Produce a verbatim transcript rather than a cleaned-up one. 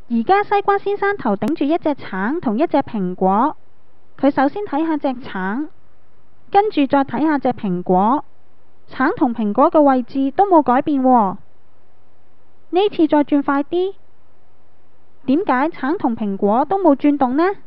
而家西瓜先生頭頂住一隻橙同一隻蘋果，佢首先睇下隻橙，跟住再睇下隻蘋果，橙同蘋果嘅位置都冇改變喎。呢次再轉快啲，點解橙同蘋果都冇轉動呢？